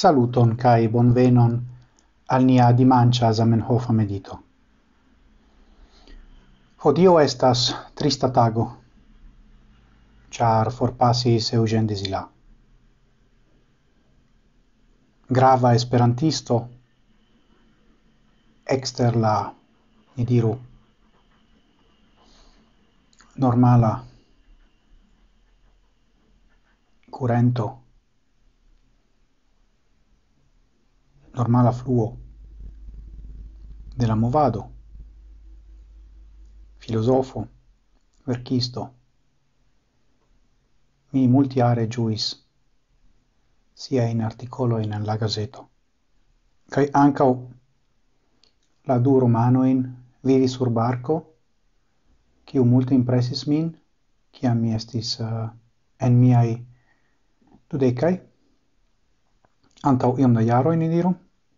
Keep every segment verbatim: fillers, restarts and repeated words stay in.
Saluton kai bonvenon al nia dimanĉa Zamenhofa medito. Hodiaŭ estas trista tago, ĉar forpasis Eugen Desillas. Grava esperantisto ekster la, ni diru, normala curento, normala fluo de la movado, filosofo, verkisto. Mi multiare ĝuis siajn artikolojn en la gazeto. Kaj ankaŭ la du romanojn Vivi sur barko, kiu multe impresis min, kiam mi estis uh, en miaj dudekaj, antaŭ iom da jaroj, ni diru,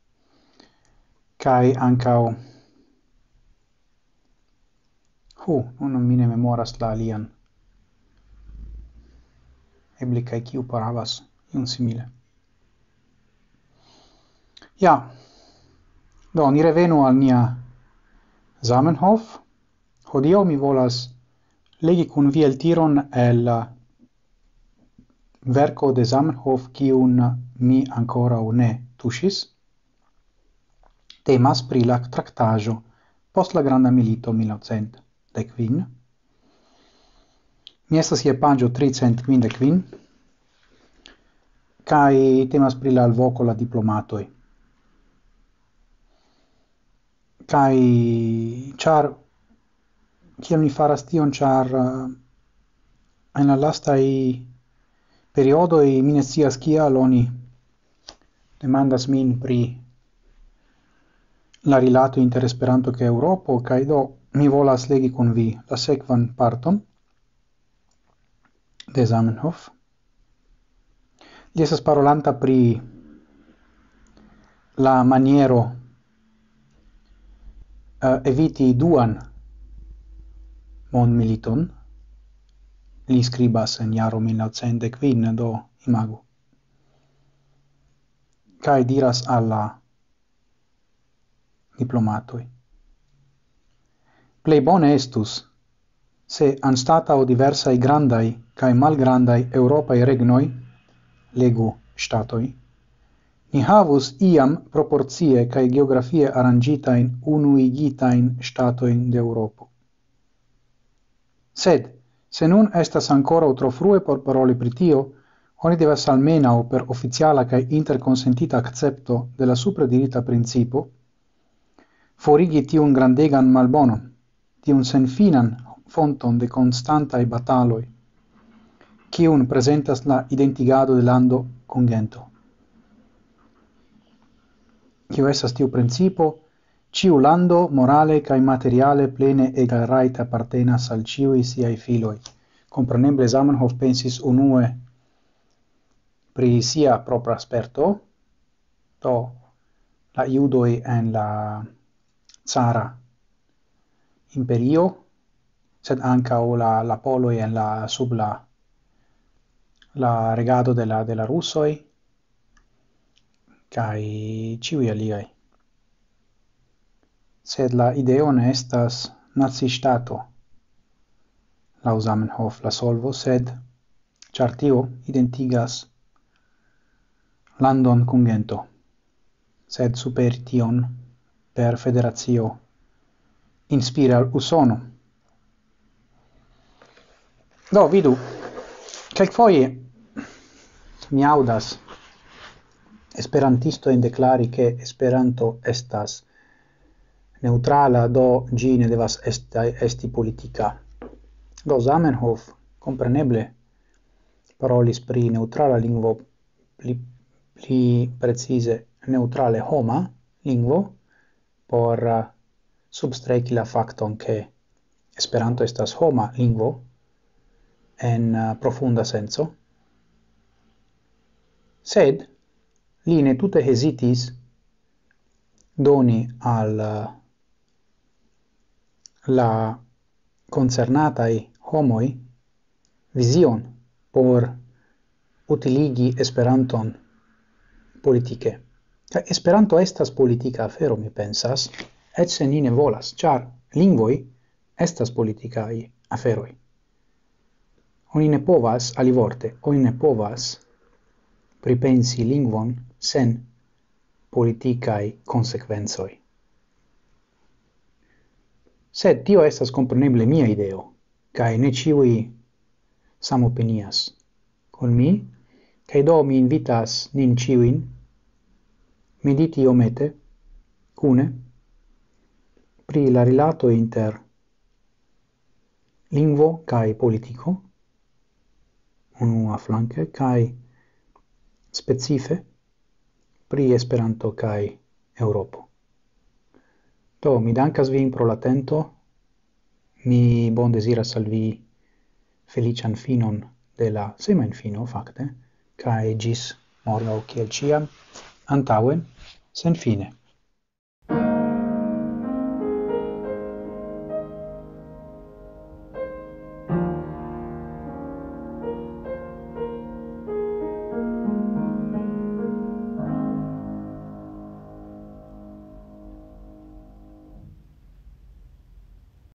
kaj ankaŭ hu, nun mi ne memoras la alian. Eble kaj kiu parolas ion simile. Ja, do ni revenu al nia Zamenhof. Hodiaŭ mi volas legi kun vi el tiron el verko de Zamenhof kiun mi ankoraŭ ne tuŝis. Temas pri la traktaĵo post la granda milito mil novecent dek kvin. Mi estas je paĝo tricent kvindek kvin, kaj temas pri la alvoko la diplomatoj. Kaj ĉar kiam mi faras tion, ĉar uh, en la lastaj periodoj mi ne scias kial oni demandas min pri la rilato inter Esperanto kaj Eŭropo, kaj do mi volas legi kun vi la sekvan parton de Zamenhof. Li estas parolanta pri la maniero uh, eviti duan mondmiliton. Li skribas en jaro mil novecent dek kvin, do imagu. Kaj diras al la diplomatoj: plej bone estus, se anstataŭ diversaj grandaj kaj malgrandaj eŭropaj regnoj, legu ŝtatoj, ni havus iam proporcie kaj geografie aranĝitajn unuigitajn ŝtatojn de Eŭropo. Sed, se nun estas ankoraŭ tro frue por paroli pri tio, oni devas almenaŭ per oficiala kaj interkonsentita akcepto de la supre dirita principo forigi tiun grandegan malbonon, tiun senfinan fonton de konstantaj bataloj, kiun prezentas la identigado de lando kun gento. Kio estas tiu principo? Ciu lando morale kaj materiale plene egalrajte apartenas al ĉiuj siaj filoj. Kompreneble Zamenhof pensis unue pri sia propra sperto, do la judoj en la cara imperio, sed ankaŭ la, la poloj en la sub la, la regado de la, de la rusoj kaj ĉiuj aliaj. Sed la ideo ne estas naziŝtato, laŭ Zamenhof la solvo, sed ĉar tio identigas landon kun gento, sed superi tion per federacio inspire al Usono. Do vidu, kelkfoje mi aŭdas esperantistojn deklari ke Esperanto estas neutrala, do ĝi ne devas esti, esti politika. Do Zamenhof kompreneble parolis pri neutrala lingvo, pli, pli precize neutrale homa lingvo, por uh, substreki la fakton ke Esperanto estas homa lingvo en uh, profunda senso. Sed li ne tute hesitis doni al uh, la concernataj homoj vizion por utiligi Esperanton politike. Kaj Esperanto estas politika afero, mi pensas, eĉ se ni ne volas, ĉar lingvoj estas politikaj aferoj. Oni ne povas, alivorte, oni ne povas pripensi lingvon sen politikaj konsekvencoj. Sed tio estas kompreneble mia ideo, kaj ne ĉiuj samopinias kun mi, kaj do mi invitas nin ĉiujn mediti iomete kune pri la rilato inter lingvo kaj politiko, unua flanke, kaj specife pri Esperanto kaj Eŭropo. Do, mi dankas vin pro la tento, mi bon desiras al vi felician finon de la semajnfino, fakte, kaj ĝis morgaŭ kiel ĉiam, antaŭen, senfine.